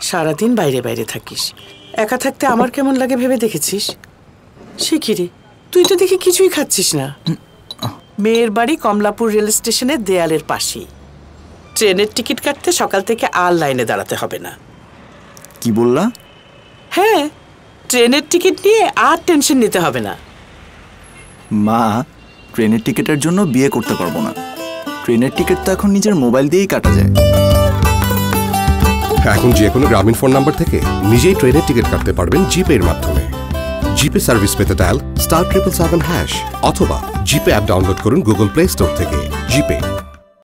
সারাদিন বাইরে বাইরে থাকিস, একা থাকতে আমার কেমন লাগে ভেবে দেখেছিস? সে কি রে, তুই তো দেখি কিছুই খাচ্ছিস না। মেয়ের বাড়ি কমলাপুর রেল স্টেশনের দেয়ালের পাশেই। ট্রেনের টিকিট কাটতে সকাল থেকে আর লাইনে দাঁড়াতে হবে না। কি বললা? হ্যাঁ, ট্রেনের টিকিট নিয়ে আর টেনশন নিতে হবে না। মা, ট্রেনের টিকিটের জন্য বিয়ে করতে পারবো না। ট্রেনের টিকিট তো এখন নিজের মোবাইল দিয়েই কাটা যায়। এখন যে কোনো গ্রামীণ ফোন নাম্বার থেকে নিজেই ট্রেনের টিকিট কাটতে পারবেন জিপে এর মাধ্যমে। জিপে সার্ভিস পেতে ডায়াল *777# অথবা জিপে অ্যাপ ডাউনলোড করুন গুগল প্লে স্টোর থেকে। জিপে